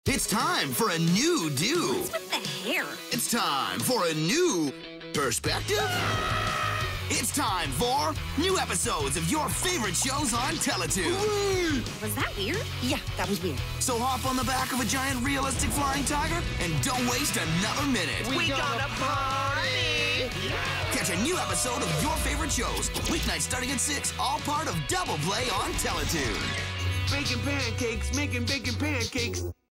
It's time for a new do. What's with the hair? It's time for a new perspective. It's time for new episodes of your favorite shows on Teletoon. Was that weird? Yeah, that was weird. So hop on the back of a giant realistic flying tiger and don't waste another minute. We gonna party! Catch a new episode of your favorite shows. Weeknights starting at 6, all part of Double Play on Teletoon. Making pancakes.